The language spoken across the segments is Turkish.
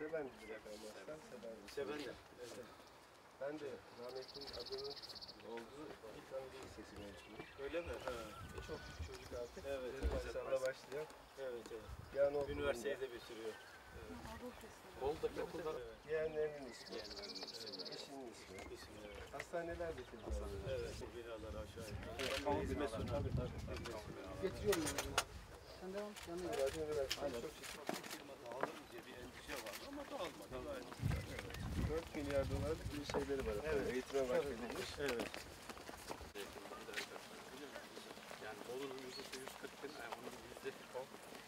Sevenlidir efendim. Sevenli. Evet. Ben de rahmetlinin adının olduğu ilk Anadolu Lisesi mezunuyum. Öyle mi? Ha. Çok çocuk artık. Evet. Maşallah başlayan. Evet. Yani okulunda. Üniversiteyi de bitiriyor. Evet. Bolu'daki okulda. Evet. Yeğenlerinin ismi. Eşinin ismi. Hastaneler de tedavi. Evet. Bu binalar aşağı yukarı. Evet. Hizmet sunuyor. Getiriyorum yani. Sen devam. Yanına gel. Zaten üniversite çok ciddi. Dağılır diye bir endişe vardı ama dağılmadı. 4 milyar dolarlık bir şeyleri var. Evet. Eğitime vakfedilmiş. Evet. Yani Bolu'nun %140'ın, onun %10.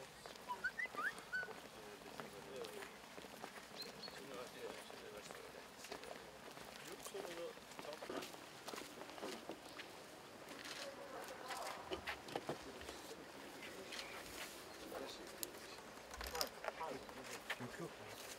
Yok.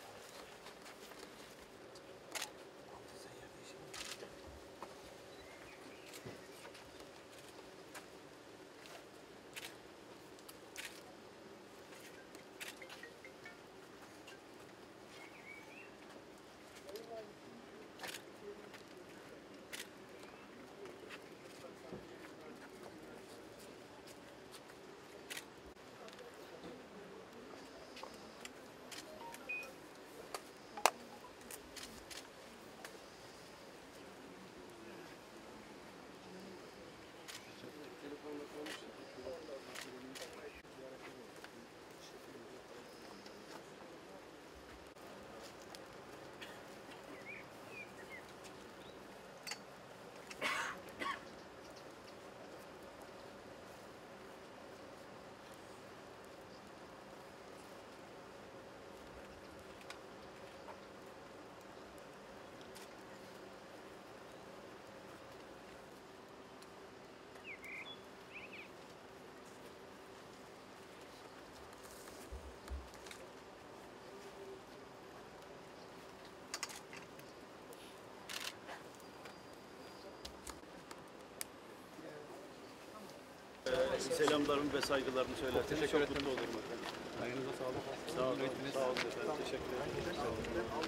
Selamlarımı ve saygılarımı söylerseniz çok mutlu olurum efendim. Ayağınıza sağlık. Sağ olun efendim. Teşekkür ederim.